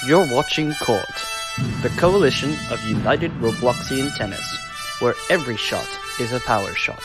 You're watching Court, the coalition of United Robloxian Tennis, where every shot is a power shot.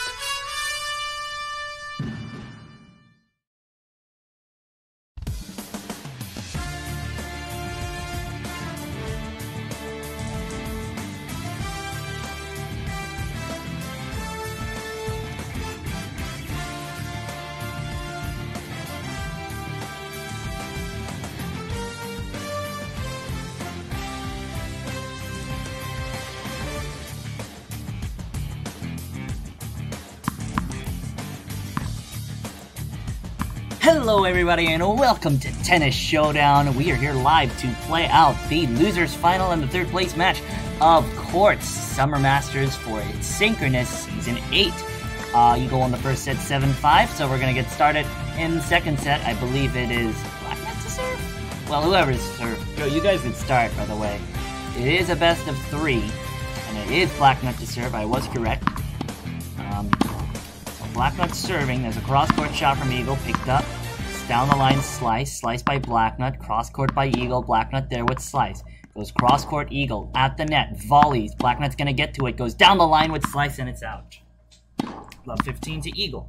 Hello everybody and welcome to Tennis Showdown. We are here live to play out the losers final and the third place match of Court's Summer Masters for its Synchronous Season 8. You go on the first set 7-5, so we're going to get started in the second set. I believe it is Blacknut to serve? Well, whoever's served. Joe, you guys can start, by the way. It is a best of 3, and it is Blacknut to serve. I was correct. Blacknut serving. There's a cross-court shot from Eagle, picked up. Down the line, slice by Blacknut. Cross-court by Eagle. Blacknut there with slice. Goes cross-court, Eagle at the net. Volleys. Blacknut's gonna get to it. Goes down the line with slice, and it's out. Love 15 to Eagle.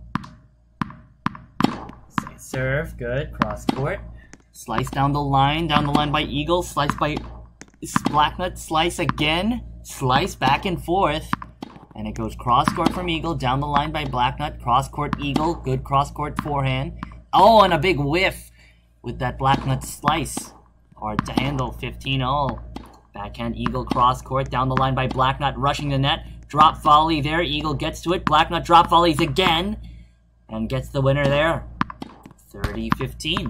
Serve, good. Cross-court. Slice down the line by Eagle. Slice by Blacknut. Slice again. Slice back and forth. And it goes cross-court from Eagle, down the line by Blacknut, cross-court Eagle, good cross-court forehand. Oh, and a big whiff with that Blacknut slice. Hard to handle, 15-all. Backhand Eagle, cross-court, down the line by Blacknut, rushing the net. Drop volley there, Eagle gets to it. Blacknut drop volleys again, and gets the winner there. 30-15.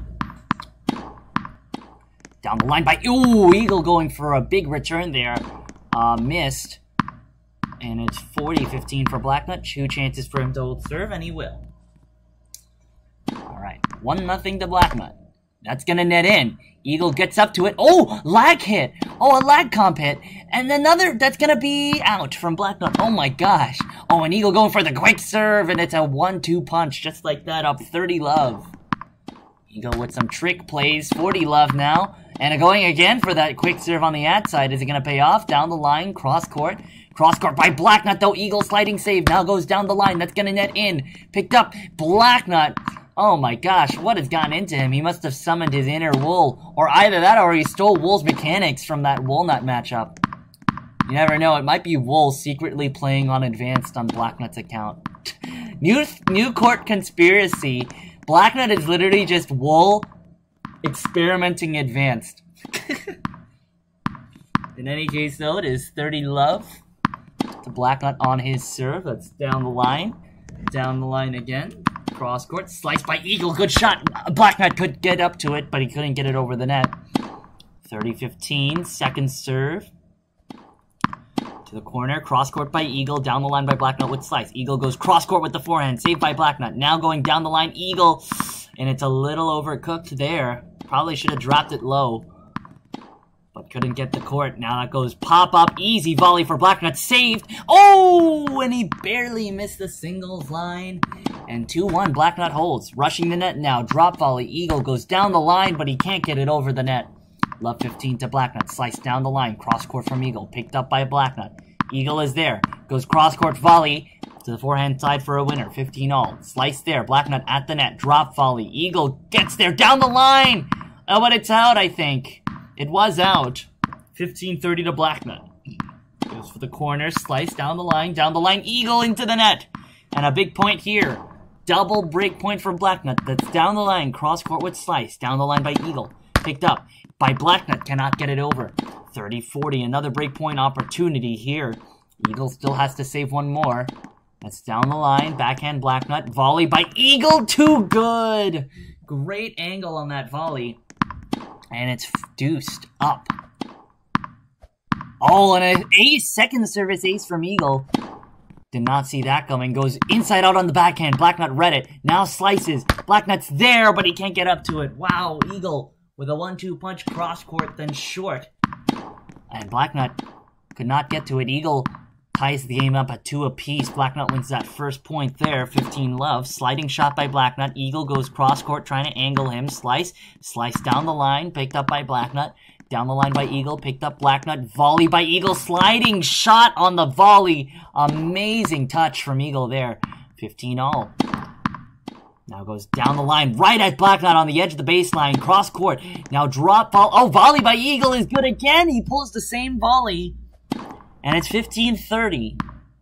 Down the line by, ooh, Eagle going for a big return there. Missed. And it's 40-15 for Blacknut. 2 chances for him to hold serve, and he will. Alright, 1-0 to Blacknut. That's gonna net in. Eagle gets up to it. Oh, lag hit! Oh, a lag comp hit. And another, that's gonna be out from Blacknut. Oh my gosh. Oh, and Eagle going for the quick serve, and it's a 1-2 punch, just like that, up 30 love. Eagle with some trick plays, 40 love now. And going again for that quick serve on the ad side. Is it gonna pay off? Down the line, cross-court. Cross-court by Blacknut, though. Eagle sliding save. Now goes down the line. That's going to net in. Picked up. Blacknut. Oh my gosh, what has gotten into him? He must have summoned his inner Wool. Or either that or he stole Wool's mechanics from that Walnut matchup. You never know. It might be Wool secretly playing on Advanced on Blacknut's account. New court conspiracy. Blacknut is literally just Wool experimenting Advanced. In any case, though, it is 30 love. To Blacknut on his serve. That's down the line. Down the line again. Cross court. Slice by Eagle. Good shot. Blacknut could get up to it, but he couldn't get it over the net. 30-15. Second serve. To the corner. Cross court by Eagle. Down the line by Blacknut with slice. Eagle goes cross court with the forehand. Saved by Blacknut. Now going down the line. Eagle. And it's a little overcooked there. Probably should have dropped it low. But couldn't get the court. Now that goes pop-up. Easy volley for Blacknut. Saved. Oh! And he barely missed the singles line. And 2-1. Blacknut holds. Rushing the net now. Drop volley. Eagle goes down the line, but he can't get it over the net. Love 15 to Blacknut. Slice down the line. Cross-court from Eagle. Picked up by Blacknut. Eagle is there. Goes cross-court volley to the forehand side for a winner. 15-all. Slice there. Blacknut at the net. Drop volley. Eagle gets there. Down the line! Oh, but it's out, I think. It was out. 15-30 to Blacknut. Goes for the corner. Slice down the line. Down the line. Eagle into the net. And a big point here. Double break point for Blacknut. That's down the line. Cross court with slice. Down the line by Eagle. Picked up by Blacknut. Cannot get it over. 30-40. Another break point opportunity here. Eagle still has to save one more. That's down the line. Backhand Blacknut. Volley by Eagle. Too good. Great angle on that volley. And it's deuced up. Oh, and an ace. Second service ace from Eagle. Did not see that coming. Goes inside out on the backhand. Blacknut read it. Now slices. Blacknut's there, but he can't get up to it. Wow, Eagle with a 1-2 punch cross court, then short. And Blacknut could not get to it. Eagle ties the game up at 2 apiece. Blacknut wins that first point there, 15 love. Sliding shot by Blacknut. Eagle goes cross court trying to angle him. Slice down the line, picked up by Blacknut. Down the line by Eagle, picked up Blacknut, volley by Eagle, sliding shot on the volley. Amazing touch from Eagle there. 15-all. Now goes down the line, right at Blacknut on the edge of the baseline, cross court. Now drop ball. Oh, volley by Eagle is good again. He pulls the same volley. And it's 15-30.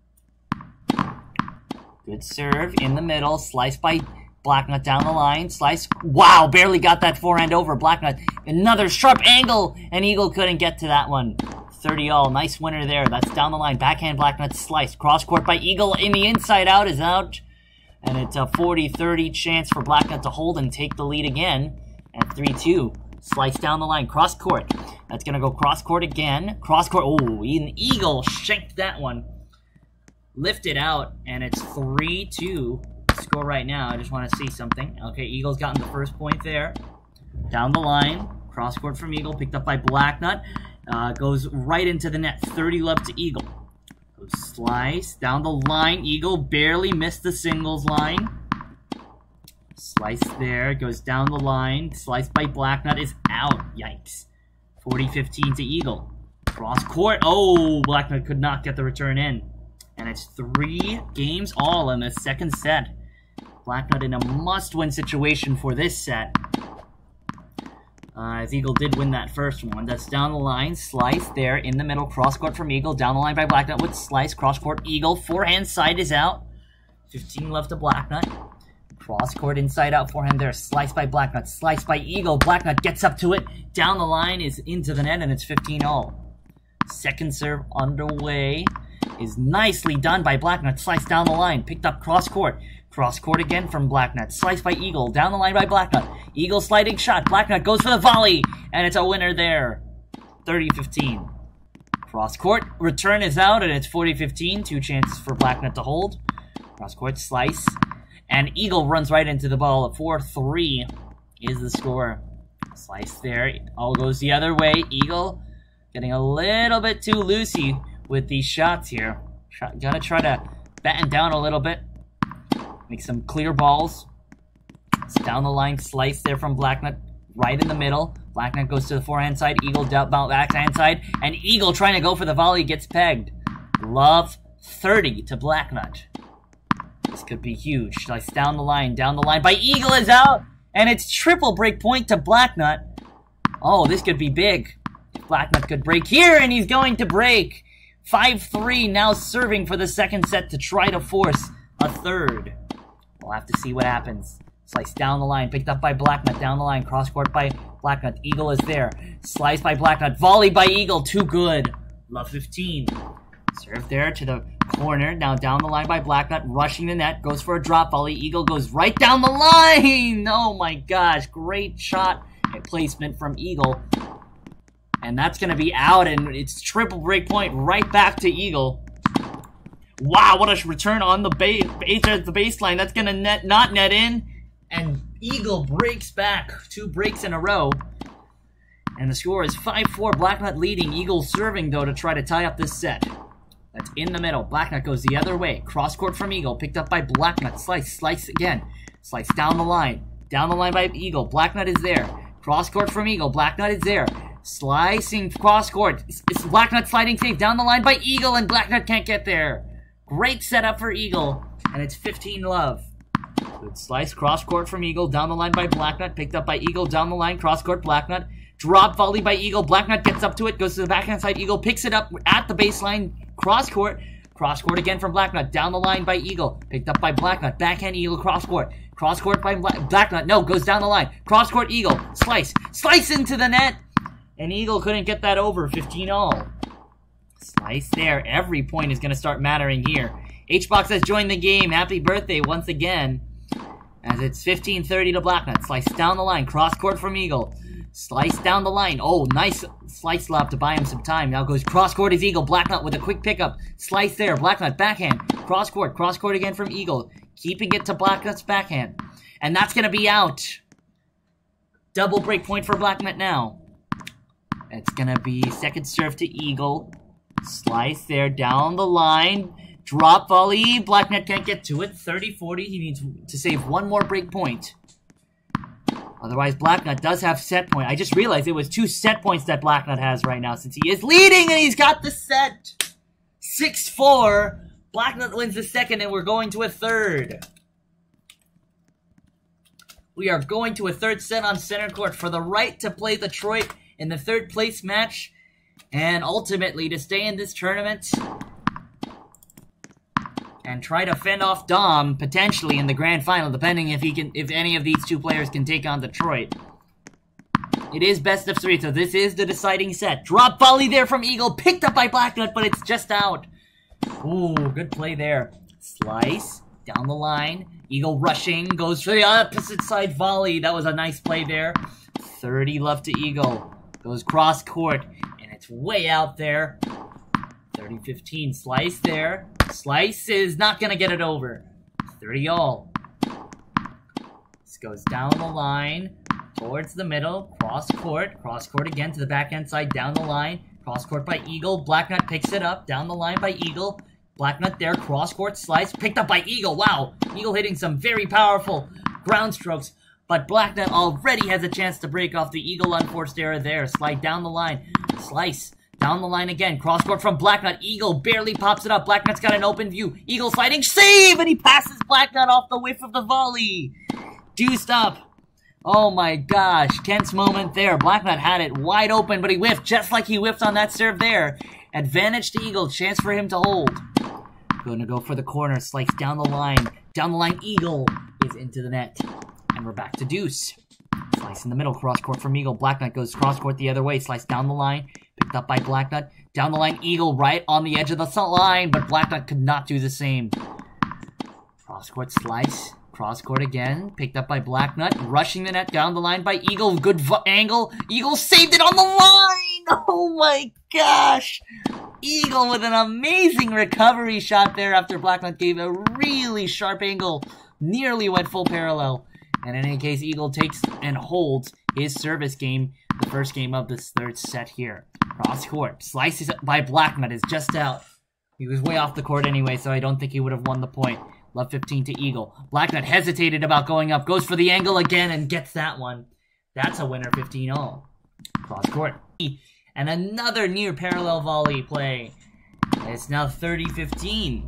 Good serve in the middle, slice by Blacknut down the line, slice. Wow, barely got that forehand over. Blacknut, another sharp angle, and Eagle couldn't get to that one. 30-all, nice winner there. That's down the line, backhand Blacknut slice. Cross court by Eagle in the inside out is out. And it's a 40-30 chance for Blacknut to hold and take the lead again at 3-2. Slice down the line, cross court. That's going to go cross court again. Cross court. Oh, an Eagle shanked that one. Lift it out, and it's 3-2. Score right now. I just want to see something. Okay, Eagle's gotten the first point there. Down the line, cross court from Eagle, picked up by Blacknut. Goes right into the net. 30-love to Eagle. Slice down the line. Eagle barely missed the singles line. Slice there. Goes down the line. Slice by Blacknut is out. Yikes. 40-15 to Eagle. Cross court. Oh, Blacknut could not get the return in. And it's 3 games all in the second set. Blacknut in a must-win situation for this set. As Eagle did win that first one. That's down the line. Slice there in the middle. Cross court from Eagle. Down the line by Blacknut with slice. Cross court Eagle. Forehand side is out. 15 left to Blacknut. Cross court inside out. Forehand there. Slice by Blacknut. Slice by Eagle. Blacknut gets up to it. Down the line is into the net and it's 15-all. Second serve underway. Is nicely done by Blacknut. Slice down the line. Picked up cross court. Cross court again from Blacknut. Slice by Eagle. Down the line by Blacknut. Eagle sliding shot. Blacknut goes for the volley. And it's a winner there. 30-15. Cross court. Return is out and it's 40-15. 2 chances for Blacknut to hold. Cross court slice. And Eagle runs right into the ball. 4-3 is the score. Slice there. All goes the other way. Eagle getting a little bit too loosey with these shots here. Gotta try to batten down a little bit. Make some clear balls. It's down the line, slice there from Blacknut, right in the middle. Blacknut goes to the forehand side, Eagle down backhand side, and Eagle trying to go for the volley gets pegged. Love 30 to Blacknut. This could be huge. Slice down the line by Eagle is out, and it's triple break point to Blacknut. Oh, this could be big. If Blacknut could break here, and he's going to break. 5-3 now serving for the second set to try to force a third. We'll have to see what happens. Slice down the line, picked up by Blacknut, down the line, cross court by Blacknut. Eagle is there. Slice by Blacknut, volley by Eagle, too good. Love 15. Serve there to the corner, now down the line by Blacknut, rushing the net, goes for a drop volley. Eagle goes right down the line. Oh my gosh, great shot and placement from Eagle. And that's going to be out, and it's triple break point right back to Eagle. Wow, what a return on the baseline. That's going to not net in. And Eagle breaks back. 2 breaks in a row. And the score is 5-4. Blacknut leading. Eagle serving, though, to try to tie up this set. That's in the middle. Blacknut goes the other way. Cross court from Eagle. Picked up by Blacknut. Slice again. Slice down the line. Down the line by Eagle. Blacknut is there. Cross court from Eagle. Blacknut is there. Slicing cross court. It's Blacknut sliding safe. Down the line by Eagle, and Blacknut can't get there. Great setup for Eagle, and it's 15-love. Good slice, cross court from Eagle, down the line by Blacknut, picked up by Eagle, down the line, cross court, Blacknut, drop volley by Eagle, Blacknut gets up to it, goes to the backhand side, Eagle picks it up at the baseline, cross court again from Blacknut, down the line by Eagle, picked up by Blacknut, backhand Eagle, cross court by Blacknut, no, goes down the line, cross court Eagle, slice into the net, and Eagle couldn't get that over, 15-all. Slice there. Every point is going to start mattering here. HBox has joined the game. Happy birthday once again. As it's 15-30 to Blacknut. Slice down the line. Cross court from Eagle. Slice down the line. Oh, nice slice lob to buy him some time. Now goes cross court is Eagle. Blacknut with a quick pickup. Slice there. Blacknut backhand. Cross court again from Eagle. Keeping it to Blacknut's backhand. And that's going to be out. Double break point for Blacknut now. It's going to be second serve to Eagle. Slice there, down the line. Drop volley. Blacknut can't get to it. 30-40. He needs to save one more break point. Otherwise, Blacknut does have set point. I just realized it was 2 set points that Blacknut has right now since he is leading and he's got the set. 6-4. Blacknut wins the second and we're going to a third. We are going to a third set on center court for the right to play Detroit in the third place match and ultimately to stay in this tournament and try to fend off Dom potentially in the grand final, depending if any of these 2 players can take on Detroit. It is best of 3, so this is the deciding set. Drop volley there from Eagle, picked up by Blacknut, but it's just out. Ooh, good play there. Slice, down the line. Eagle rushing, goes for the opposite side volley. That was a nice play there. 30 love to Eagle. Goes cross court, and it's way out there. 30-15, Slice there. Slice is not gonna get it over. 30 all. This goes down the line, towards the middle, cross court again to the backhand side, down the line, cross court by Eagle, Blacknut picks it up, down the line by Eagle, Blacknut there, cross court slice, picked up by Eagle, wow! Eagle hitting some very powerful ground strokes, but Blacknut already has a chance to break off the Eagle unforced error there, slide down the line, slice, down the line again, cross court from Blacknut, Eagle barely pops it up, Blacknut's got an open view, Eagle sliding, save, and he passes Blacknut off the whiff of the volley. Deuced up. Oh my gosh, tense moment there. Blacknut had it wide open, but he whiffed, just like he whiffed on that serve there. Advantage to Eagle, chance for him to hold. Gonna go for the corner, slice down the line. Down the line, Eagle is into the net. And we're back to deuce. Slice in the middle, cross court from Eagle. Blacknut goes cross court the other way, slice down the line. Picked up by Blacknut. Down the line, Eagle right on the edge of the line, but Blacknut could not do the same. Cross court slice. Cross court again. Picked up by Blacknut. Rushing the net down the line by Eagle. Good angle. Eagle saved it on the line! Oh my gosh! Eagle with an amazing recovery shot there after Blacknut gave a really sharp angle. Nearly went full parallel. And in any case, Eagle takes and holds his service game, the first game of this third set here. Cross court. Slices by Blacknut is just out. He was way off the court anyway, so I don't think he would have won the point. Love 15 to Eagle. Blacknut hesitated about going up. Goes for the angle again and gets that one. That's a winner, 15 all. Cross court. And another near parallel volley play. It's now 30-15.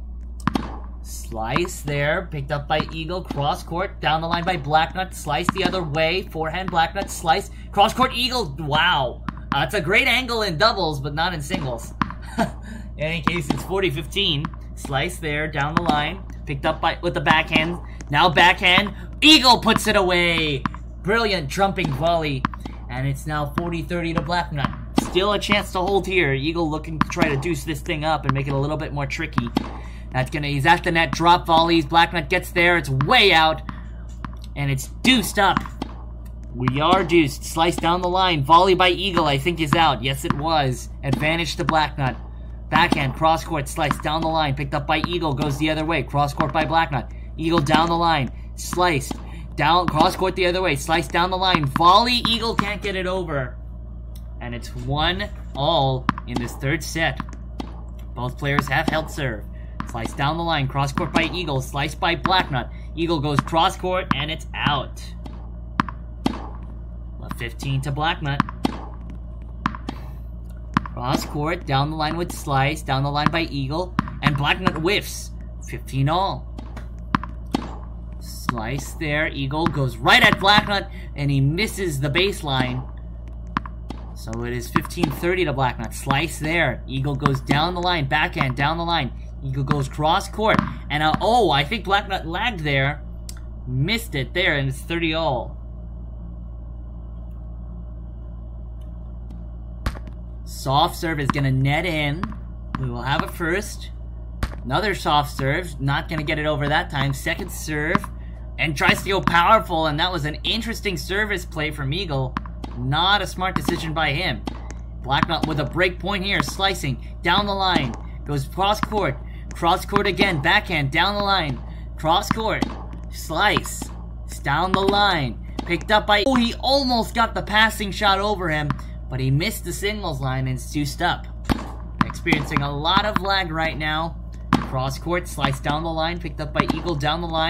Slice there. Picked up by Eagle. Cross court. Down the line by Blacknut. Slice the other way. Forehand Blacknut. Slice. Cross court Eagle. Wow. It's a great angle in doubles, but not in singles. In any case, it's 40-15. Slice there. Down the line. Picked up by with the backhand. Now backhand. Eagle puts it away. Brilliant jumping volley. And it's now 40-30 to Blacknut. Still a chance to hold here. Eagle looking to try to deuce this thing up and make it a little bit more tricky. He's at the net, drop volleys. Blacknut gets there. It's way out. And it's deuced up. We are deuced. Slice down the line. Volley by Eagle, I think, is out. Yes, it was. Advantage to Blacknut. Backhand, cross court, slice down the line. Picked up by Eagle, goes the other way. Cross court by Blacknut. Eagle down the line. Sliced. Down, cross court the other way. Slice down the line. Volley, Eagle can't get it over. And it's 1-all in this third set. Both players have held serve. Slice down the line. Cross court by Eagle. Slice by Blacknut. Eagle goes cross court and it's out. Left 15 to Blacknut. Cross court, down the line with slice, down the line by Eagle, and Blacknut whiffs. 15 all. Slice there, Eagle goes right at Blacknut, and he misses the baseline. So it is 15-30 to Blacknut. Slice there, Eagle goes down the line, backhand, down the line. Eagle goes cross court, and oh, I think Blacknut lagged there. Missed it there, and it's 30 all. Soft serve is going to net in. We will have it first. Another soft serve. Not going to get it over that time. Second serve. And tries to go powerful. And that was an interesting service play from Eagle. Not a smart decision by him. Blacknut with a break point here. Slicing. Down the line. Goes cross court. Cross court again. Backhand. Down the line. Cross court. Slice. It's down the line. Picked up by... Oh, he almost got the passing shot over him. But he missed the singles line and deuced up. Experiencing a lot of lag right now. Cross court, slice down the line, picked up by Eagle down the line.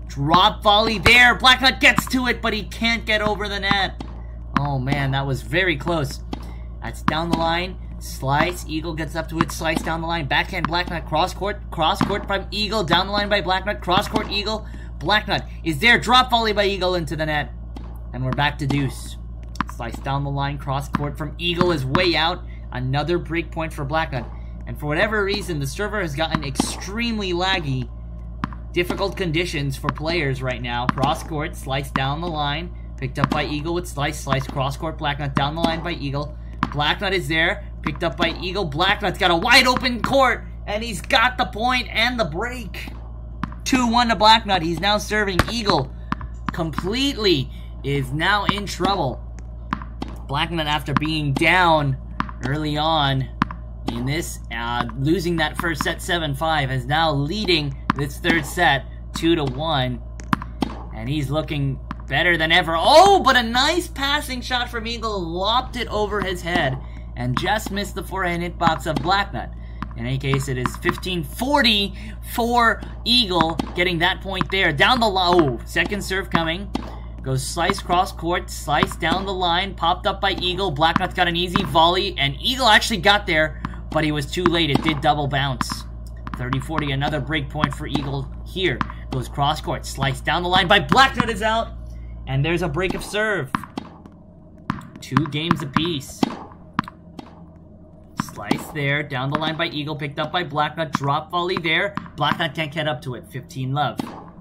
Drop volley there. Blacknut gets to it, but he can't get over the net. Oh man, that was very close. That's down the line. Slice. Eagle gets up to it. Slice down the line. Backhand Blacknut. Cross court. Cross court by Eagle. Down the line by Blacknut. Cross court Eagle. Blacknut is there. Drop volley by Eagle into the net. And we're back to deuce. Slice down the line. Cross court from Eagle is way out. Another break point for Blacknut. And for whatever reason, the server has gotten extremely laggy. Difficult conditions for players right now. Cross court. Slice down the line. Picked up by Eagle with Slice. Slice cross court. Blacknut down the line by Eagle. Blacknut is there. Picked up by Eagle. Blacknut's got a wide open court. And he's got the point and the break. 2-1 to Blacknut. He's now serving. Eagle completely is now in trouble. Blacknut, after being down early on in this, losing that first set 7-5, is now leading this third set 2-1. And he's looking better than ever. Oh, but a nice passing shot from Eagle. Lopped it over his head and just missed the forehand hitbox of Blacknut. In any case, it is 15-40 for Eagle, getting that point there. Down the line. Oh, second serve coming. Goes Slice cross court. Slice down the line. Popped up by Eagle. Blacknut's got an easy volley. And Eagle actually got there, but he was too late. It did double bounce. 30-40, another break point for Eagle here. Goes cross court. Slice down the line by Blacknut is out. And there's a break of serve. 2 games apiece. Slice there, down the line by Eagle, picked up by Blacknut, drop volley there. Blacknut can't get up to it, 15-love.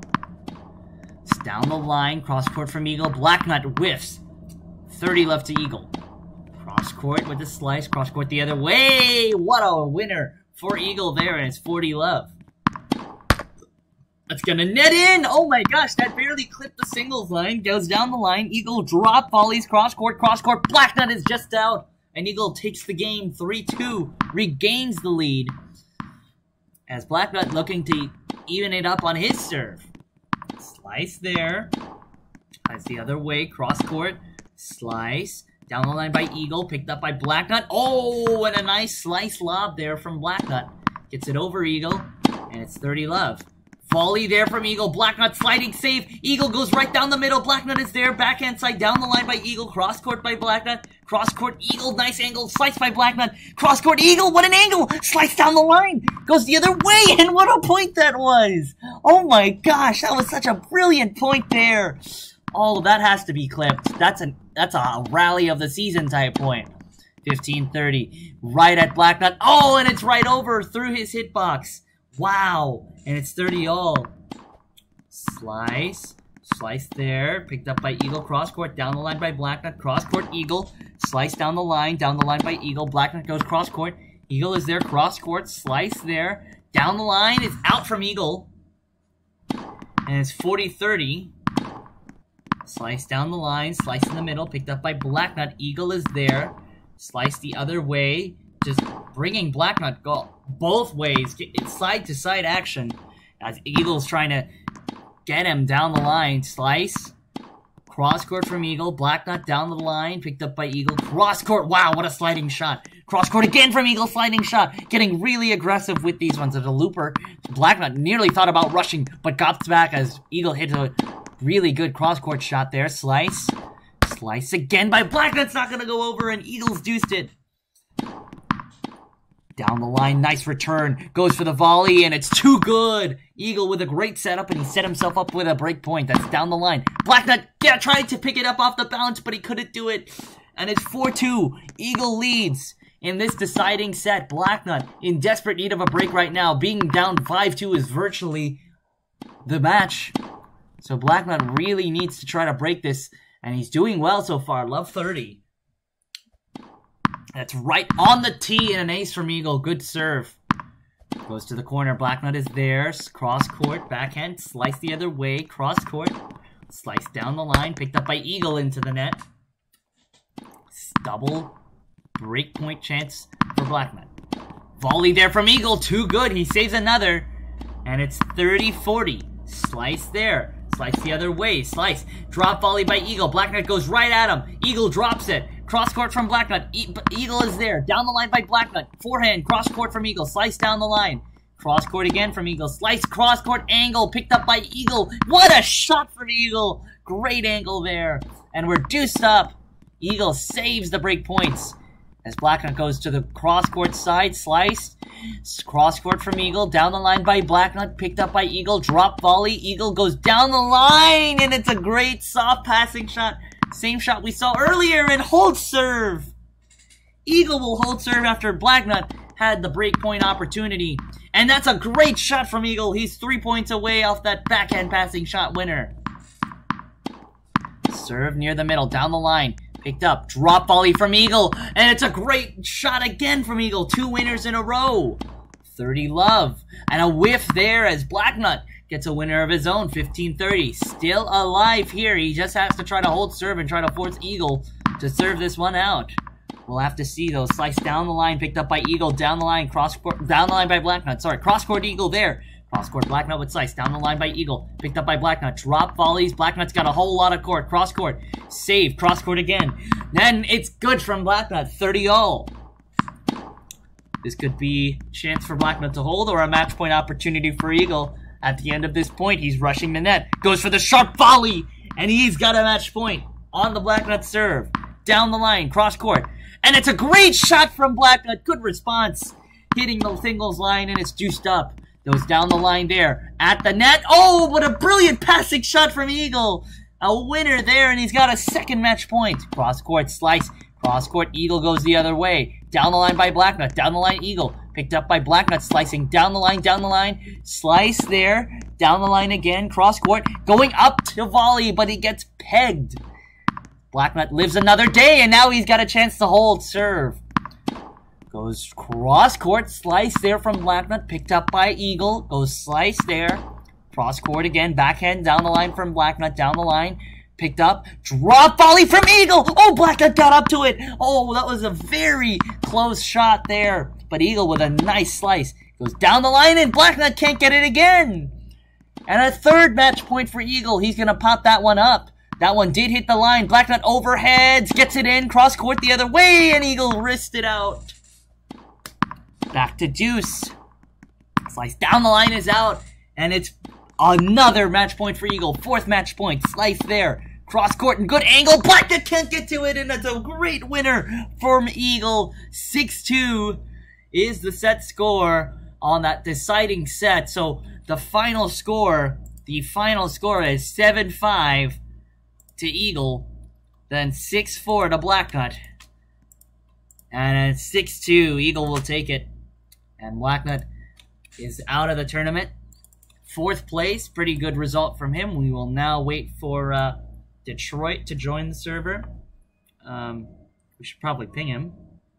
It's down the line, cross court from Eagle, Blacknut whiffs. 30-love to Eagle. Cross court with the slice, cross court the other way. What a winner for Eagle there, and it's 40-love. That's gonna net in! Oh my gosh, that barely clipped the singles line. Goes down the line, Eagle drop volleys, cross court, Blacknut is just out. And Eagle takes the game 3-2, regains the lead. As Blacknut looking to even it up on his serve. Slice there. Slice the other way, cross court. Slice. Down the line by Eagle, picked up by Blacknut. Oh, and a nice slice lob there from Blacknut. Gets it over Eagle, and it's 30-love. Volley there from Eagle. Blacknut sliding save. Eagle goes right down the middle. Blacknut is there. Backhand side down the line by Eagle. Cross court by Blacknut. Cross court Eagle. Nice angle. Slice by Blacknut. Cross court Eagle. What an angle. Slice down the line. Goes the other way. And what a point that was. Oh my gosh. That was such a brilliant point there. Oh, that has to be clipped. That's a rally of the season type point. 15-30. Right at Blacknut. Oh, and it's right over through his hitbox. Wow. And it's 30-all. Slice. Slice there. Picked up by Eagle. Cross court. Down the line by Blacknut. Cross court Eagle. Slice down the line. Down the line by Eagle. Blacknut goes cross court. Eagle is there. Cross court. Slice there. Down the line. It's out from Eagle. And it's 40-30. Slice down the line. Slice in the middle. Picked up by Blacknut. Eagle is there. Slice the other way. Just bringing Blacknut go both ways. It's side-to-side action as Eagle's trying to get him down the line. Slice. Cross court from Eagle. Blacknut down the line. Picked up by Eagle. Cross court. Wow, what a sliding shot. Cross court again from Eagle. Sliding shot. Getting really aggressive with these ones. As a looper, Blacknut nearly thought about rushing, but got back as Eagle hit a really good cross court shot there. Slice. Slice again by Blacknut's not going to go over, and Eagle's deuced it. Down the line, nice return. Goes for the volley, and it's too good. Eagle with a great setup, and he set himself up with a break point. That's down the line. Blacknut, yeah, tried to pick it up off the bounce, but he couldn't do it. And it's 4-2. Eagle leads in this deciding set. Blacknut in desperate need of a break right now. Being down 5-2 is virtually the match. So Blacknut really needs to try to break this, and he's doing well so far. Love 30. That's right on the tee and an ace from Eagle. Good serve. Goes to the corner. Blacknut is there. Cross court. Backhand. Slice the other way. Cross court. Slice down the line. Picked up by Eagle into the net. Double break point chance for Blacknut. Volley there from Eagle. Too good. He saves another. And it's 30-40. Slice there. Slice the other way. Slice. Drop volley by Eagle. Blacknut goes right at him. Eagle drops it. Cross court from Blacknut. Eagle is there. Down the line by Blacknut. Forehand. Cross court from Eagle. Slice down the line. Cross court again from Eagle. Slice cross court angle picked up by Eagle. What a shot from Eagle. Great angle there. And we're deuced up. Eagle saves the break points. As Blacknut goes to the cross court side. Sliced. Cross court from Eagle. Down the line by Blacknut. Picked up by Eagle. Drop volley. Eagle goes down the line. And it's a great soft passing shot. Same shot we saw earlier. And hold serve. Eagle will hold serve after Blacknut had the break point opportunity. And that's a great shot from Eagle. He's 3 points away off that backhand passing shot winner. Serve near the middle, down the line. Picked up, drop volley from Eagle. And it's a great shot again from Eagle. 2 winners in a row. 30 love. And a whiff there as Blacknut gets a winner of his own, 15-30. Still alive here. He just has to try to hold serve and try to force Eagle to serve this one out. We'll have to see though. Slice down the line, picked up by Eagle, down the line, cross court, down the line by Blacknut. Sorry, cross court Eagle there. Cross court Blacknut with slice, down the line by Eagle, picked up by Blacknut. Drop volleys, Blacknut's got a whole lot of court. Cross court, save, cross court again. Then it's good from Blacknut, 30-all. This could be a chance for Blacknut to hold or a match point opportunity for Eagle. At the end of this point, he's rushing the net, goes for the sharp volley, and he's got a match point on the Blacknut serve. Down the line, cross court. And it's a great shot from Blacknut. Good response. Hitting the singles line, and it's juiced up. Goes down the line there. At the net. Oh, what a brilliant passing shot from Eagle. A winner there, and he's got a second match point. Cross court slice. Cross court Eagle goes the other way. Down the line by Blacknut. Down the line Eagle. Picked up by Blacknut. Slicing down the line, down the line. Slice there. Down the line again. Cross court. Going up to volley, but he gets pegged. Blacknut lives another day, and now he's got a chance to hold serve. Goes cross court, slice there from Blacknut, picked up by Eagle. Goes slice there. Cross court again, backhand down the line from Blacknut, down the line. Picked up, drop volley from Eagle. Oh, Blacknut got up to it. Oh, that was a very close shot there. But Eagle with a nice slice. Goes down the line, and Blacknut can't get it again. And a third match point for Eagle. He's going to pop that one up. That one did hit the line. Blacknut overheads, gets it in, cross court the other way, and Eagle wrists it out. Back to deuce. Slice down the line is out, and it's another match point for Eagle. Fourth match point. Slice there. Cross court and good angle. Blacknut can't get to it, and it's a great winner from Eagle. 6-2 is the set score on that deciding set. So the final score is 7-5 to Eagle, then 6-4 to Blacknut, and at 6-2, Eagle will take it, and Blacknut is out of the tournament. 4th place, pretty good result from him. We will now wait for Detroit to join the server. We should probably ping him.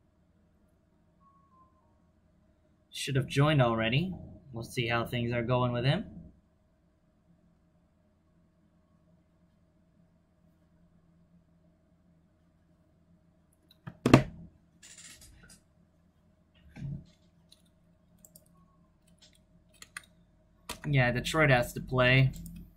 Should have joined already. We'll see how things are going with him. Yeah, Detroit has to play.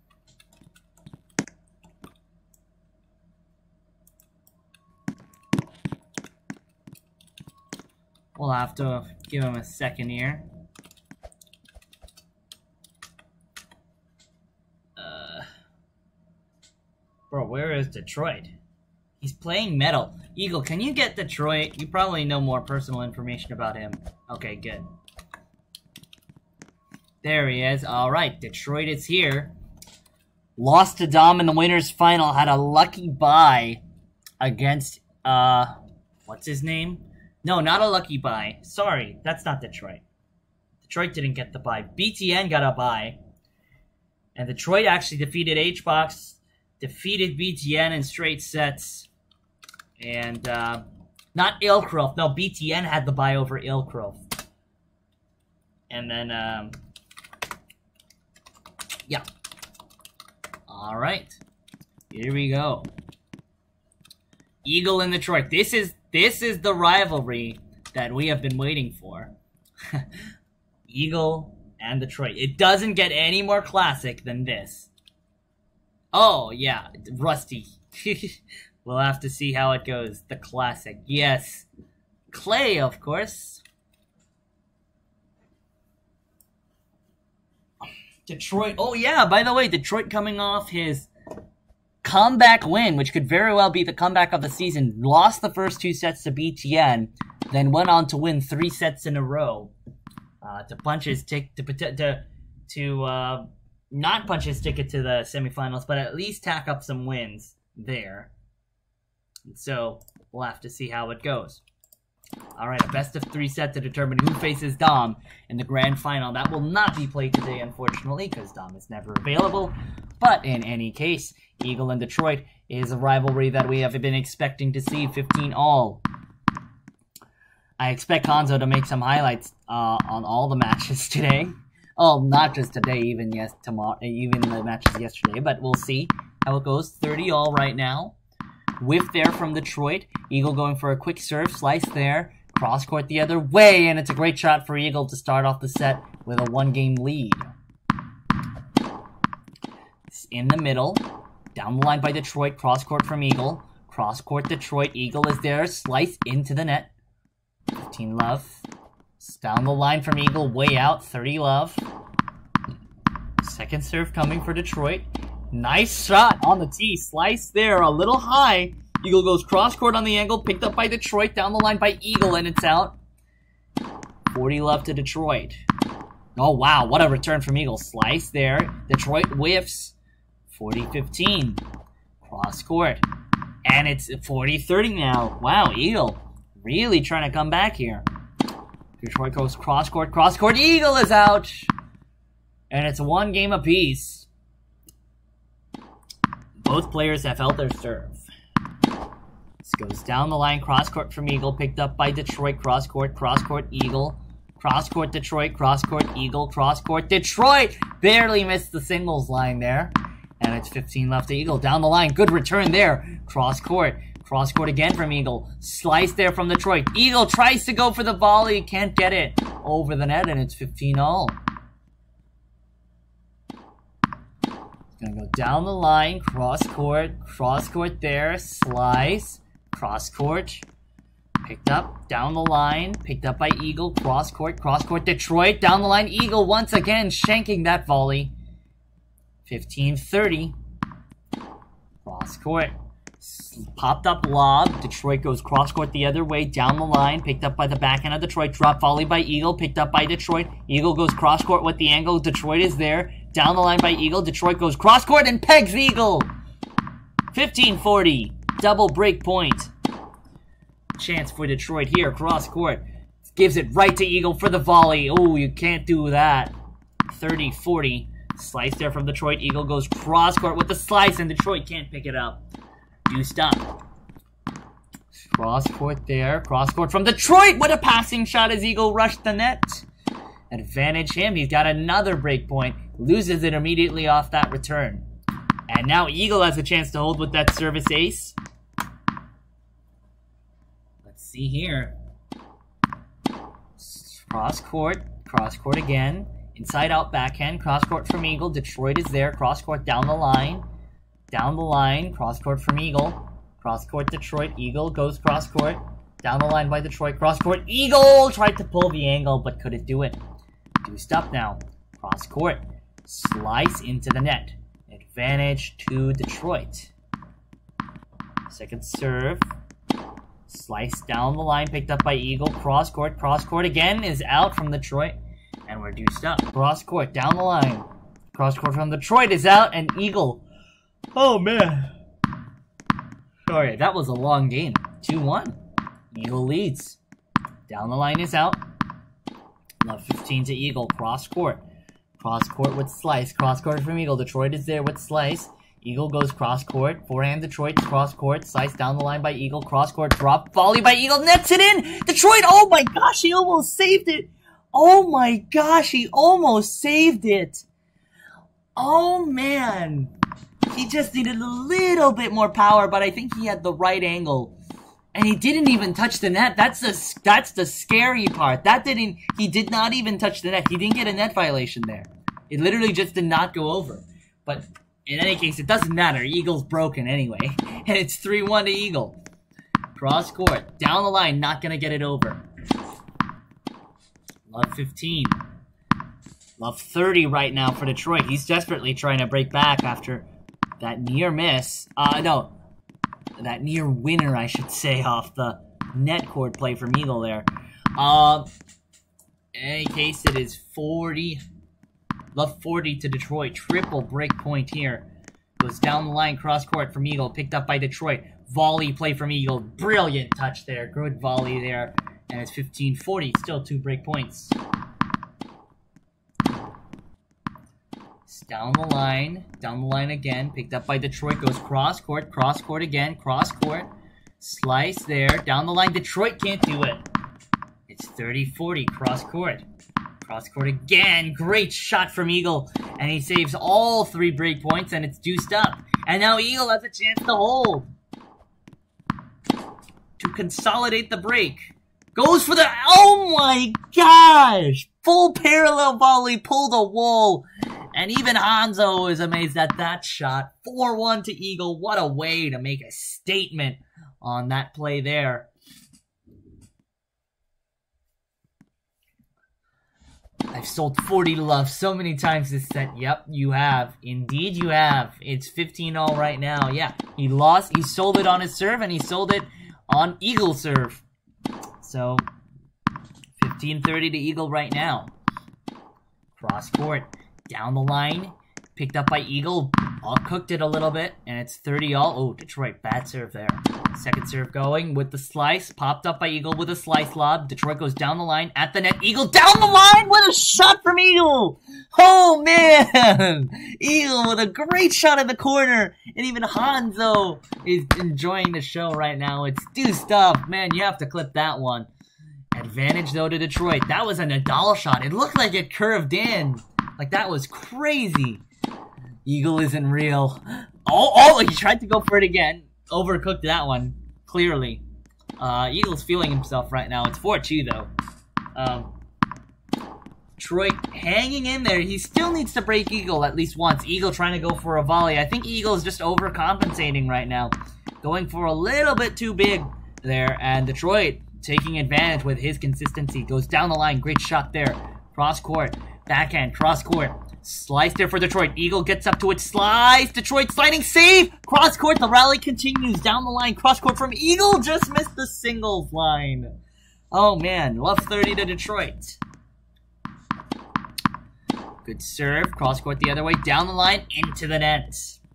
We'll have to give him a second here. Bro, where is Detroit? He's playing metal. Eagle, can you get Detroit? You probably know more personal information about him. Okay, good. There he is. Alright, Detroit is here. Lost to Dom in the winners final. Had a lucky bye against, what's his name? No, not a lucky bye. Sorry, that's not Detroit. Detroit didn't get the bye. BTN got a bye. And Detroit actually defeated HBox. Defeated BTN in straight sets. And, not Ilkrov. No, BTN had the bye over Ilkrov. And then, yeah. Alright. Here we go. Eagle and Detroit. This is the rivalry that we have been waiting for. Eagle and Detroit. It doesn't get any more classic than this. Oh, yeah. Rusty. We'll have to see how it goes. The classic. Yes. Clay, of course. Detroit. Oh, yeah, by the way, Detroit coming off his comeback win, which could very well be the comeback of the season. Lost the first 2 sets to BTN, then went on to win 3 sets in a row. To punch his not punch his ticket to the semifinals, but at least tack up some wins there. So we'll have to see how it goes. All right, a best of 3 set to determine who faces Dom in the grand final. That will not be played today, unfortunately, because Dom is never available. But in any case, Eagle and Detroit is a rivalry that we have been expecting to see 15 all. I expect Hanzo to make some highlights on all the matches today. Oh, not just today, even tomorrow, even the matches yesterday, but we'll see how it goes. 30 all right now. Whiff there from Detroit. Eagle going for a quick serve, slice there. Cross court the other way, and it's a great shot for Eagle to start off the set with a 1-game lead. It's in the middle. Down the line by Detroit. Cross court from Eagle. Cross court Detroit. Eagle is there. Slice into the net. 15 love. It's down the line from Eagle. Way out. 30 love. Second serve coming for Detroit. Nice shot on the tee. Slice there, a little high. Eagle goes cross court on the angle. Picked up by Detroit. Down the line by Eagle, and it's out. 40 love to Detroit. Oh, wow. What a return from Eagle. Slice there. Detroit whiffs. 40-15. Cross court. And it's 40-30 now. Wow, Eagle really trying to come back here. Detroit goes cross court. Cross court. Eagle is out. And it's 1 game apiece. Both players have held their serve. This goes down the line. Cross court from Eagle. Picked up by Detroit. Cross court. Cross court. Eagle. Cross court Detroit. Cross court Eagle. Cross court Detroit. Barely missed the singles line there. And it's 15 left to Eagle. Down the line. Good return there. Cross court. Cross court again from Eagle. Slice there from Detroit. Eagle tries to go for the volley. Can't get it over the net. And it's 15 all. Gonna go down the line, cross court there, slice, cross court, picked up, down the line, picked up by Eagle, cross court, Detroit, down the line, Eagle once again, shanking that volley. 15-30, cross court, popped up lob, Detroit goes cross court the other way, down the line, picked up by the backhand of Detroit, drop volley by Eagle, picked up by Detroit, Eagle goes cross court with the angle, Detroit is there, down the line by Eagle, Detroit goes cross court and pegs Eagle. 15-40, double break point. Chance for Detroit here, cross court. Gives it right to Eagle for the volley. Oh, you can't do that. 30-40, slice there from Detroit. Eagle goes cross court with the slice and Detroit can't pick it up. Deuced up. Cross court there, cross court from Detroit. What a passing shot as Eagle rushed the net. Advantage him. He's got another break point. Loses it immediately off that return. And now Eagle has a chance to hold with that service ace. Let's see here. Cross court again. Inside out backhand. Cross court from Eagle. Detroit is there. Cross court down the line. Cross court from Eagle. Cross court Detroit. Eagle goes cross court. Down the line by Detroit. Cross court. Eagle tried to pull the angle but couldn't do it. Deuced up now. Cross court. Slice into the net. Advantage to Detroit. Second serve. Slice down the line. Picked up by Eagle. Cross court. Cross court again is out from Detroit. And we're deuced up. Cross court down the line. Cross court from Detroit is out. And Eagle. Oh, man. Sorry, that was a long game. 2-1. Eagle leads. Down the line is out. Love 15 to Eagle. Cross court. Cross court with slice. Cross court from Eagle. Detroit is there with slice. Eagle goes cross court. Forehand Detroit. Cross court. Slice down the line by Eagle. Cross court. Drop. Volley by Eagle. Nets it in. Detroit. Oh my gosh. He almost saved it. Oh my gosh. He almost saved it. Oh man. He just needed a little bit more power, but I think he had the right angle. And he didn't even touch the net. That's the scary part. He did not even touch the net. He didn't get a net violation there. It literally just did not go over. But in any case, it doesn't matter. Eagle's broken anyway. And it's 3-1 to Eagle. Cross court. Down the line. Not going to get it over. Love 15. Love 30 right now for Detroit. He's desperately trying to break back after that near miss. No. That near winner, I should say, off the net cord play from Eagle there. In any case, it is 40. Love 40 to Detroit. Triple break point here. Goes down the line, cross court from Eagle. Picked up by Detroit. Volley play from Eagle. Brilliant touch there. Good volley there. And it's 15-40. Still 2 break points. It's down the line. Down the line again. Picked up by Detroit. Goes cross court again. Cross court. Slice there. Down the line. Detroit can't do it. It's 30-40. Cross court. Cross court again. Great shot from Eagle. And he saves all 3 break points, and it's deuced up. And now Eagle has a chance to hold. To consolidate the break. Goes for the... Oh my gosh! Full parallel volley. Pulled a wall. And even Hanzo is amazed at that shot. 4-1 to Eagle. What a way to make a statement on that play there. I've sold 40 to Love so many times this set. Yep, you have. Indeed you have. It's 15-all right now. Yeah, he lost. He sold it on his serve, and he sold it on Eagle serve. So, 15-30 to Eagle right now. Cross court. Down the line. Picked up by Eagle. All cooked it a little bit, and it's 30-all. Oh, Detroit, bad serve there. Second serve going with the slice. Popped up by Eagle with a slice lob. Detroit goes down the line at the net. Eagle down the line! What a shot from Eagle! Oh, man! Eagle with a great shot in the corner. And even Hanzo is enjoying the show right now. It's deuced up. Man, you have to clip that one. Advantage, though, to Detroit. That was a Nadal shot. It looked like it curved in. Like, that was crazy. Eagle isn't real. Oh, he tried to go for it again. Overcooked that one, clearly. Eagle's feeling himself right now. It's 4-2, though. Detroit hanging in there. He still needs to break Eagle at least once. Eagle trying to go for a volley. I think Eagle's just overcompensating right now. Going for a little bit too big there. And Detroit taking advantage with his consistency. Goes down the line. Great shot there. Cross court. Backhand. Cross court. Slice there for Detroit. Eagle gets up to it. Slice. Detroit sliding. Save. Cross court. The rally continues. Down the line. Cross court from Eagle. Just missed the singles line. Oh, man. Love 30 to Detroit. Good serve. Cross court the other way. Down the line. Into the net.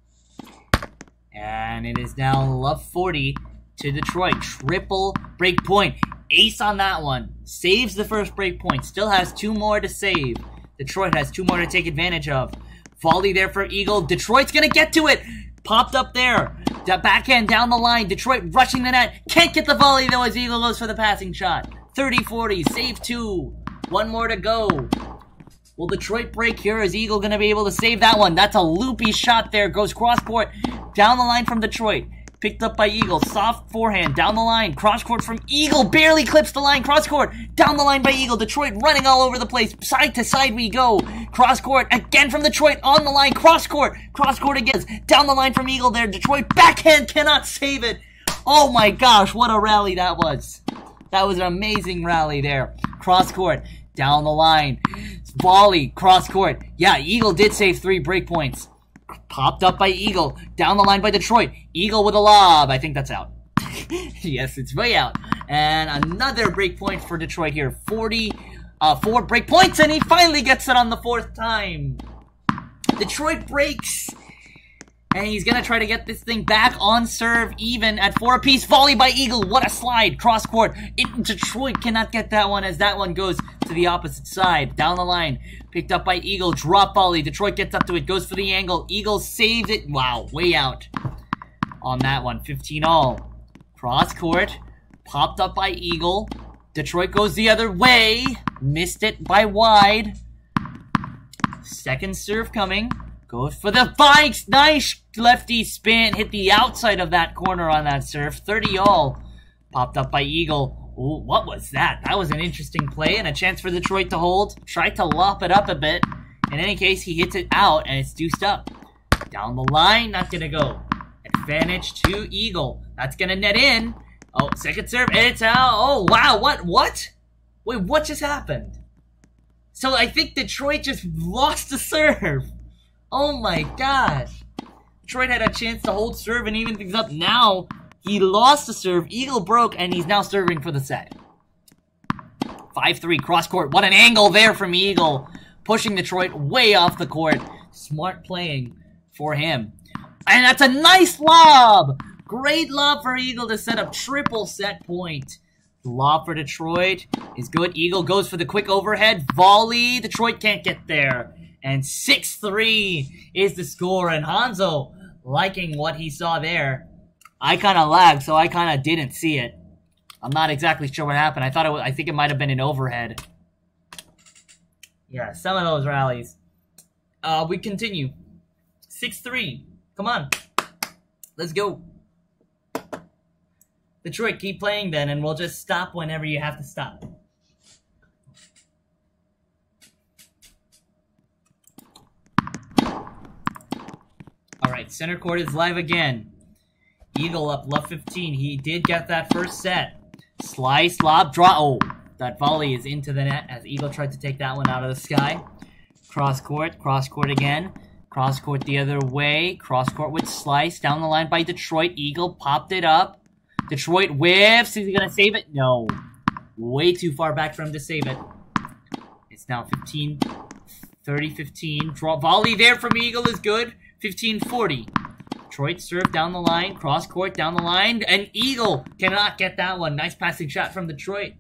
And it is now Love 40 to Detroit. Triple break point. Ace on that one. Saves the first break point. Still has 2 more to save. Detroit has 2 more to take advantage of. Volley there for Eagle. Detroit's going to get to it. Popped up there. Backhand down the line. Detroit rushing the net. Can't get the volley, though, as Eagle goes for the passing shot. 30-40. Save 2. 1 more to go. Will Detroit break here? Is Eagle going to be able to save that one? That's a loopy shot there. Goes cross court. Down the line from Detroit. Picked up by Eagle. Soft forehand. Down the line. Cross court from Eagle. Barely clips the line. Cross court. Down the line by Eagle. Detroit running all over the place. Side to side we go. Cross court. Again from Detroit. On the line. Cross court. Cross court again. Down the line from Eagle there. Detroit backhand cannot save it. Oh my gosh. What a rally that was. That was an amazing rally there. Cross court. Down the line. Volley. Cross court. Yeah, Eagle did save 3 break points. Popped up by Eagle. Down the line by Detroit. Eagle with a lob. I think that's out. Yes, it's way out. And another break point for Detroit here. 4 break points, and he finally gets it on the 4th time. Detroit breaks. And he's going to try to get this thing back on serve, even at 4 apiece. Volley by Eagle. What a slide. Cross court. Detroit cannot get that one, as that one goes to the opposite side. Down the line. Picked up by Eagle. Drop volley. Detroit gets up to it. Goes for the angle. Eagle saves it. Wow. Way out on that one. 15-all. Cross court. Popped up by Eagle. Detroit goes the other way. Missed it by wide. Second serve coming. Goes for the bikes. Nice lefty spin. Hit the outside of that corner on that serve. 30-all. Popped up by Eagle. Ooh, what was that? That was an interesting play and a chance for Detroit to hold. Tried to lop it up a bit. In any case, he hits it out and it's deuced up. Down the line, not gonna go. Advantage to Eagle. That's gonna net in. Oh, second serve, and it's out. Oh, wow, what? Wait, what just happened? So I think Detroit just lost the serve. Oh my gosh. Detroit had a chance to hold serve and even things up. Now, he lost the serve. Eagle broke, and he's now serving for the set. 5-3, cross court. What an angle there from Eagle. Pushing Detroit way off the court. Smart playing for him. And that's a nice lob. Great lob for Eagle to set up triple set point. Lob for Detroit is good. Eagle goes for the quick overhead. Volley. Detroit can't get there. And 6-3 is the score. And Hanzo liking what he saw there. I kind of lagged, so I kind of didn't see it. I'm not exactly sure what happened. I think it might have been an overhead. Yeah, some of those rallies. We continue. 6-3. Come on. Let's go. Detroit, keep playing then, and we'll just stop whenever you have to stop. Alright, center court is live again. Eagle up, love 15. He did get that first set. Slice, lob, draw. Oh, that volley is into the net as Eagle tried to take that one out of the sky. Cross court again. Cross court the other way. Cross court with slice. Down the line by Detroit. Eagle popped it up. Detroit whiffs. Is he going to save it? No. Way too far back for him to save it. It's now 15, 30, 15. Draw volley there from Eagle is good. 15-40. Detroit serve down the line. Cross court down the line. And Eagle cannot get that one. Nice passing shot from Detroit.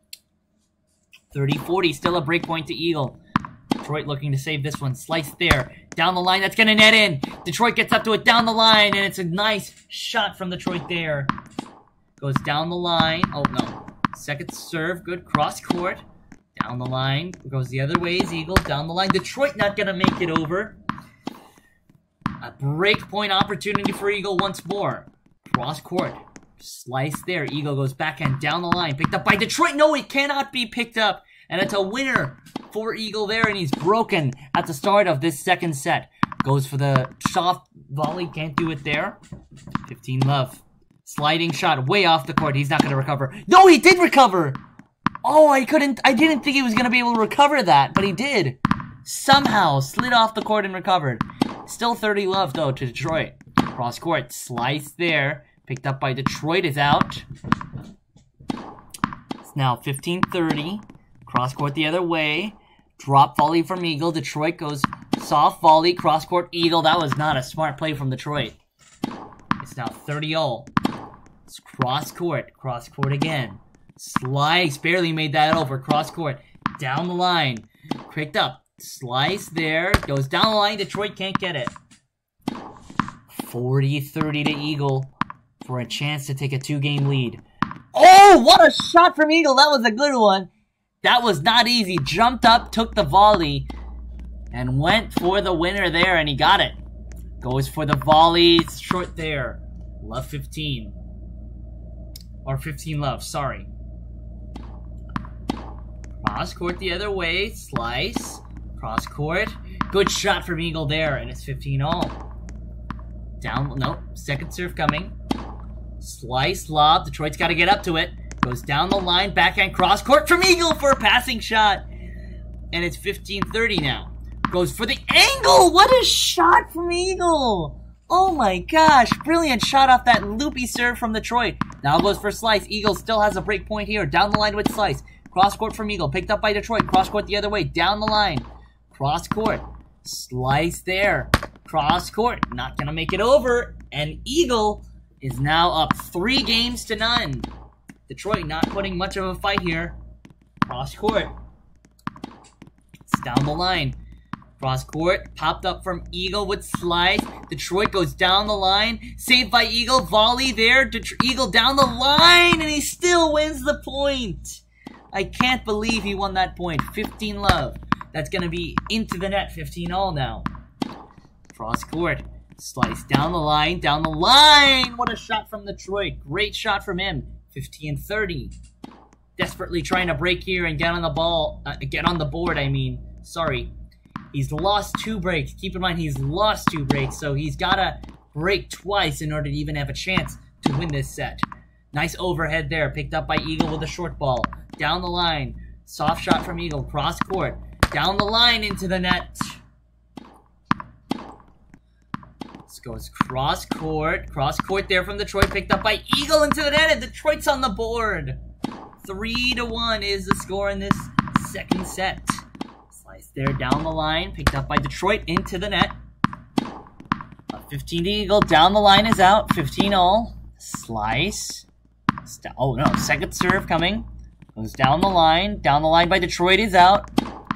30-40. Still a break point to Eagle. Detroit looking to save this one. Slice there. Down the line. That's going to net in. Detroit gets up to it down the line. And it's a nice shot from Detroit there. Goes down the line. Oh, no. Second serve. Good cross court. Down the line. Goes the other way as Eagle. Down the line. Detroit not going to make it over. A break point opportunity for Eagle once more. Cross court. Slice there. Eagle goes backhand down the line. Picked up by Detroit. No, it cannot be picked up. And it's a winner for Eagle there. And he's broken at the start of this second set. Goes for the soft volley. Can't do it there. 15 love. Sliding shot way off the court. He's not going to recover. No, he did recover. Oh, I didn't think he was going to be able to recover that. But he did. Somehow slid off the court and recovered. Still 30 love, though, to Detroit. Cross court. Slice there. Picked up by Detroit is out. It's now 15-30. Cross court the other way. Drop volley from Eagle. Detroit goes soft volley. Cross court Eagle. That was not a smart play from Detroit. It's now 30-all. It's cross court. Cross court again. Slice. Barely made that over. Cross court. Down the line. Picked up. Slice there. Goes down the line. Detroit can't get it. 40-30 to Eagle for a chance to take a 2-game lead. Oh, what a shot from Eagle. That was a good one. That was not easy. Jumped up, took the volley, and went for the winner there, and he got it. Goes for the volley. It's short there. Love 15. Or 15 love, sorry. Cross court the other way. Slice. Cross court. Good shot from Eagle there, and it's 15-all. Down, nope. Second serve coming. Slice, lob. Detroit's got to get up to it. Goes down the line. Backhand cross court from Eagle for a passing shot. And it's 15-30 now. Goes for the angle. What a shot from Eagle. Oh my gosh. Brilliant shot off that loopy serve from Detroit. Now goes for Slice. Eagle still has a break point here. Down the line with Slice. Cross court from Eagle. Picked up by Detroit. Cross court the other way. Down the line. Cross court. Slice there. Cross court. Not going to make it over. And Eagle is now up 3-0. Detroit not putting much of a fight here. Cross court. It's down the line. Cross court. Popped up from Eagle with Slice. Detroit goes down the line. Saved by Eagle. Volley there. Eagle down the line. And he still wins the point. I can't believe he won that point. 15 love. That's going to be into the net. 15-all now. Cross court. Slice down the line. Down the line. What a shot from Detroit. Great shot from him. 15-30. Desperately trying to break here and get on the ball. Get on the board, I mean. Sorry. He's lost 2 breaks. Keep in mind, he's lost 2 breaks, so he's got to break twice in order to even have a chance to win this set. Nice overhead there. Picked up by Eagle with a short ball. Down the line. Soft shot from Eagle. Cross court. down the line into the net. This goes cross court there from Detroit, picked up by Eagle into the net, and Detroit's on the board. 3-1 is the score in this second set. Slice there down the line, picked up by Detroit into the net. 15 to Eagle, down the line is out, 15 all. Slice. Oh no, second serve coming. Goes down the line by Detroit is out.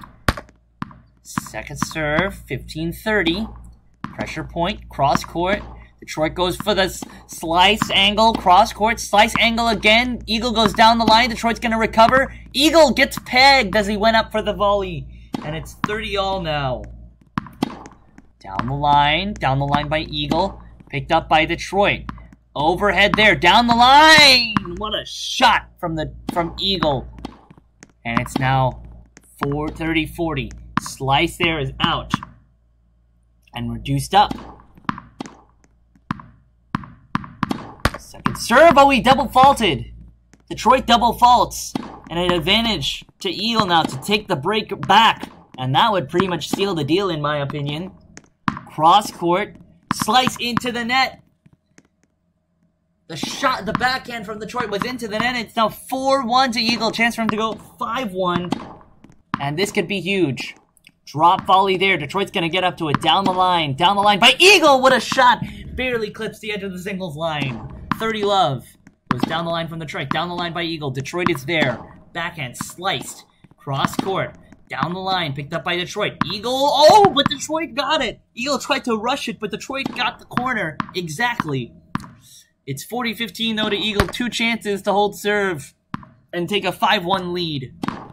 Second serve, 15-30. Pressure point, cross court. Detroit goes for the slice angle, cross court, slice angle again. Eagle goes down the line, Detroit's gonna recover. Eagle gets pegged as he went up for the volley. And it's 30 all now. Down the line by Eagle, picked up by Detroit. Overhead there, down the line! What a shot from Eagle. And it's now 30-40. Slice there is out. And reduced up. Second serve, oh, he double faulted. Detroit double faults. And an advantage to Eagle now to take the break back. And that would pretty much seal the deal in my opinion. Cross court, slice into the net. The backhand from Detroit was into the net. It's now 4-1 to Eagle. Chance for him to go 5-1. And this could be huge. Drop volley there. Detroit's going to get up to it. Down the line by Eagle. What a shot. Barely clips the edge of the singles line. 30 love. Goes down the line from Detroit. Down the line by Eagle. Detroit is there. Backhand sliced. Cross court. Down the line. Picked up by Detroit. Eagle. Oh, but Detroit got it. Eagle tried to rush it, but Detroit got the corner. Exactly. It's 40-15 though to Eagle. 2 chances to hold serve and take a 5-1 lead.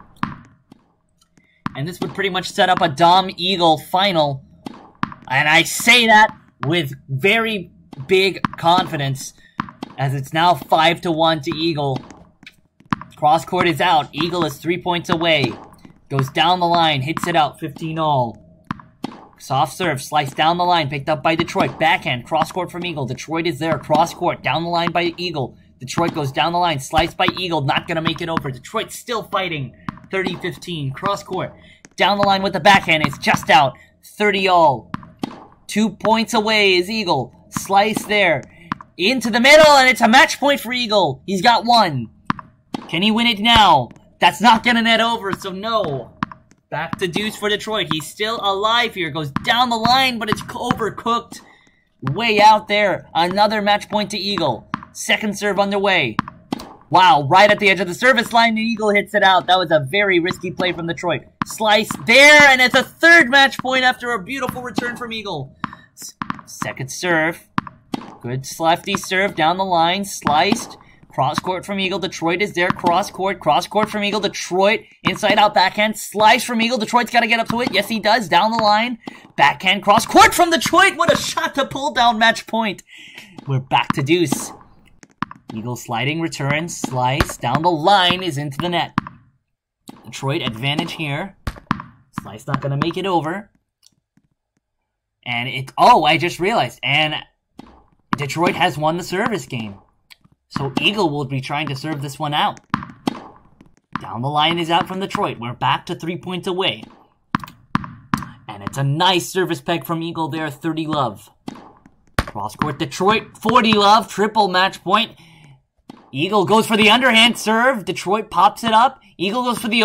And this would pretty much set up a Dom-Eagle final. And I say that with very big confidence, as it's now 5-1 to Eagle. Cross court is out. Eagle is 3 points away. Goes down the line, hits it out, 15 all. Soft serve, slice down the line, picked up by Detroit. Backhand, cross court from Eagle. Detroit is there, cross court, down the line by Eagle. Detroit goes down the line, sliced by Eagle, not gonna make it over. Detroit still fighting. 30-15, cross court. Down the line with the backhand, it's just out. 30 all. 2 points away is Eagle. Slice there. Into the middle, and it's a match point for Eagle. He's got 1. Can he win it now? That's not gonna net over, so no. Back to deuce for Detroit. He's still alive here. Goes down the line, but it's overcooked. Way out there. Another match point to Eagle. Second serve underway. Wow, right at the edge of the service line, the Eagle hits it out. That was a very risky play from Detroit. Slice there, and it's a third match point after a beautiful return from Eagle. Second serve. Good lefty serve down the line. Sliced. Cross court from Eagle. Detroit is there. Cross court from Eagle. Detroit. Inside out backhand. Slice from Eagle. Detroit's got to get up to it. Yes, he does. Down the line. Backhand cross court from Detroit. What a shot to pull down match point. We're back to deuce. Eagle sliding return. Slice. Down the line is into the net. Detroit advantage here. Slice not going to make it over. And it... Oh, I just realized. And Detroit has won the service game. So Eagle will be trying to serve this one out. Down the line is out from Detroit. We're back to 3 points away. And it's a nice service peg from Eagle there. 30 love. Cross court Detroit. 40 love. Triple match point. Eagle goes for the underhand serve. Detroit pops it up. Eagle goes for the...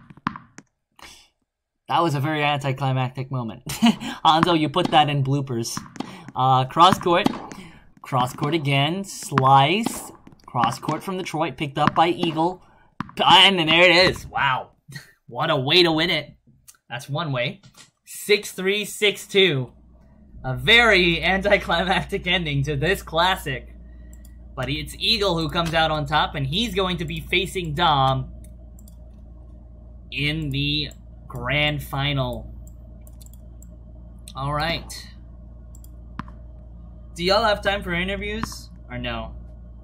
That was a very anticlimactic moment. Hanzo, you put that in bloopers. Cross court. Cross court again. Slice. Cross court from Detroit. Picked up by Eagle. And then there it is. Wow. What a way to win it. That's one way. 6-3, 6-2. A very anticlimactic ending to this classic. But it's Eagle who comes out on top, and he's going to be facing Dom in the grand final. Alright. Do y'all have time for interviews? Or no?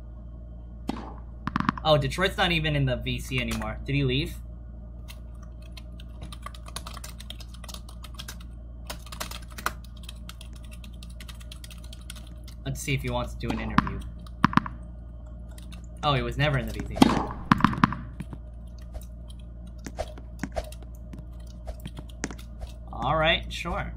Oh, Detroit's not even in the VC anymore. Did he leave? Let's see if he wants to do an interview. Oh, he was never in the VC. Sure.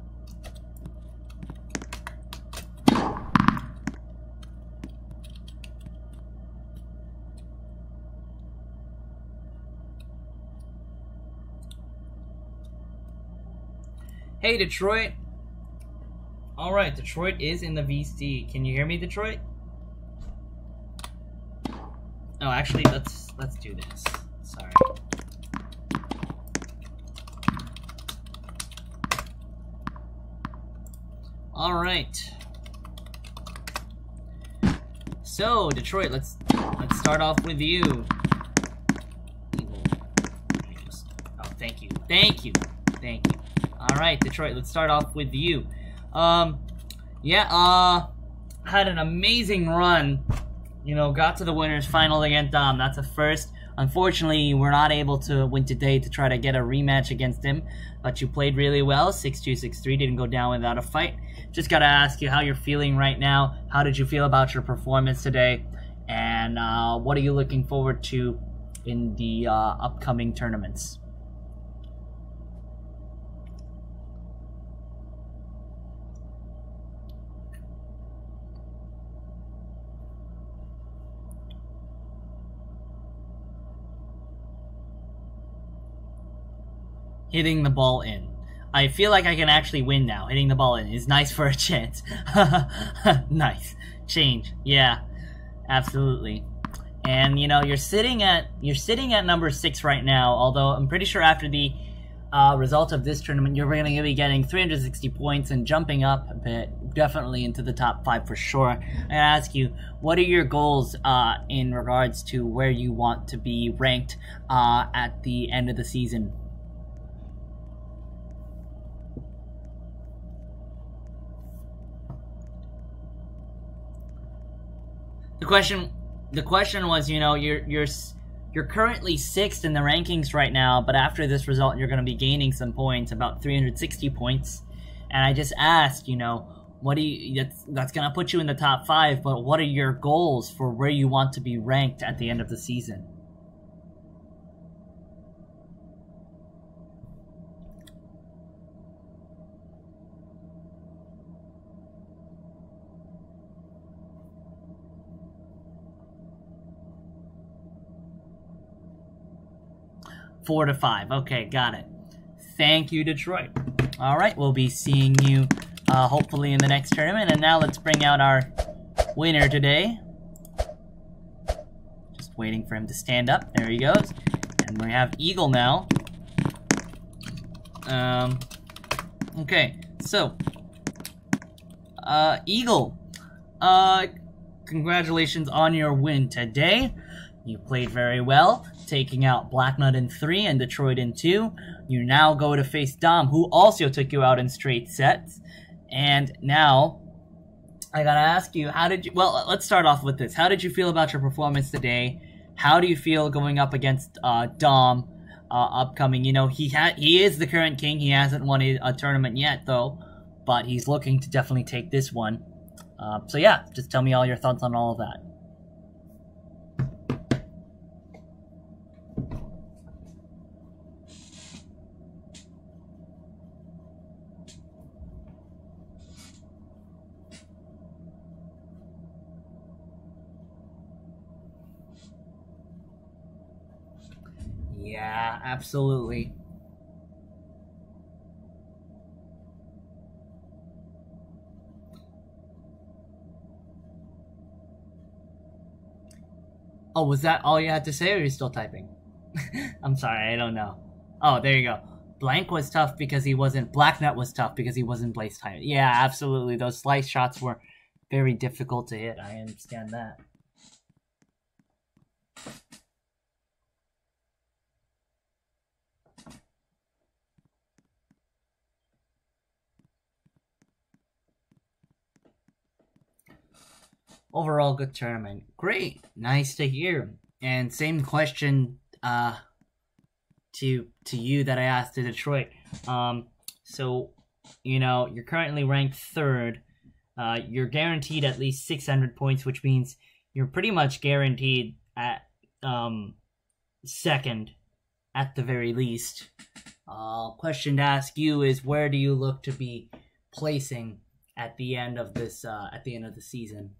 Hey, Detroit. All right, Detroit is in the VC. Can you hear me, Detroit? Oh, actually, let's do this. Sorry. All right. So, Detroit, let's start off with you. Oh, thank you. Thank you. Thank you. All right, Detroit, let's start off with you. Yeah, had an amazing run. You know, got to the winners final against Dom. That's a first. Unfortunately, we're not able to win today to try to get a rematch against him. But you played really well. 6-2, 6-3. Didn't go down without a fight. Just got to ask you how you're feeling right now. How did you feel about your performance today? And what are you looking forward to in the upcoming tournaments? Hitting the ball in. I feel like I can actually win now. Hitting the ball in is nice for a chance. Nice. Change. Yeah. Absolutely. And you know, you're sitting at number 6 right now, although I'm pretty sure after the result of this tournament you're going to be getting 360 points and jumping up a bit, definitely into the top 5 for sure. I'm gonna ask you, what are your goals in regards to where you want to be ranked at the end of the season? The question was, you know, you're currently 6th in the rankings right now, but after this result, you're going to be gaining some points, about 360 points. And I just asked, you know, what do you? That's going to put you in the top 5, but what are your goals for where you want to be ranked at the end of the season? Four to 5. Okay, got it. Thank you, Detroit. All right, we'll be seeing you hopefully in the next tournament. And now let's bring out our winner today. Just waiting for him to stand up. There he goes. And we have Eagle now. Okay, so Eagle, congratulations on your win today. You played very well, taking out Blacknut in 3 and Detroit in 2. You now go to face Dom, who also took you out in straight sets. And now, I gotta ask you, how did you... Well, let's start off with this. How did you feel about your performance today? How do you feel going up against Dom upcoming? You know, he is the current king. He hasn't won a tournament yet, though. But he's looking to definitely take this one. So yeah, just tell me all your thoughts on all of that. Yeah, absolutely. Oh, was that all you had to say, or are you still typing? I'm sorry, I don't know. Oh, there you go. Blank was tough because he wasn't... Blacknut was tough because he wasn't Blaze time. Yeah, absolutely. Those slice shots were very difficult to hit. I understand that. Overall, good tournament. Great. Nice to hear. And same question to you that I asked to Detroit. So, you know, you're currently ranked 3rd. You're guaranteed at least 600 points, which means you're pretty much guaranteed at 2nd at the very least. Question to ask you is, where do you look to be placing at the end of this at the end of the season?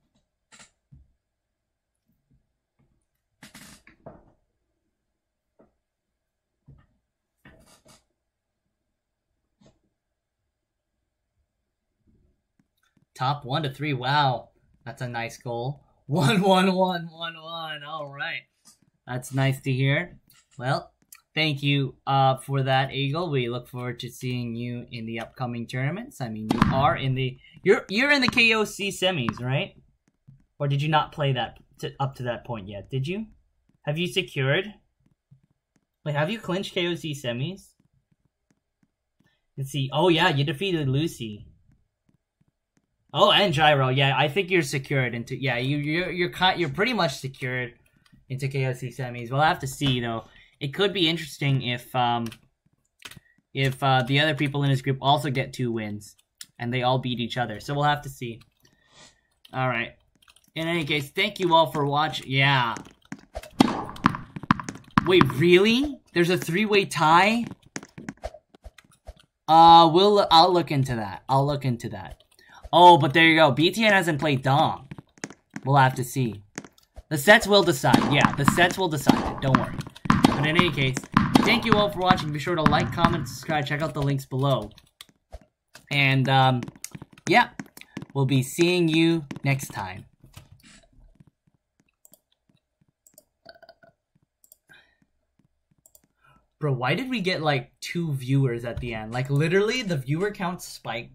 Top 1 to 3. Wow, that's a nice goal. 1 1 1 1 1. All right, that's nice to hear. Well, thank you for that, Eagle. We look forward to seeing you in the upcoming tournaments. I mean, you are in the you're in the KOC semis, right? Or did you not play that up to that point yet? Did you? Have you secured? Wait, have you clinched KOC semis? Let's see. Oh yeah, you defeated Lucy. Oh, and Gyro. Yeah, I think you're secured into. Yeah, you're pretty much secured into KOC semis. We'll have to see though. It could be interesting if the other people in his group also get 2 wins and they all beat each other. So we'll have to see. All right. In any case, thank you all for watching. Yeah. Wait, really? There's a 3-way tie? I'll look into that. I'll look into that. Oh, but there you go. BTN hasn't played Dom. We'll have to see. The sets will decide. Yeah, the sets will decide it. Don't worry. But in any case, thank you all for watching. Be sure to like, comment, subscribe. Check out the links below. And, yeah. We'll be seeing you next time. Bro, why did we get, like, 2 viewers at the end? Like, literally, the viewer count spiked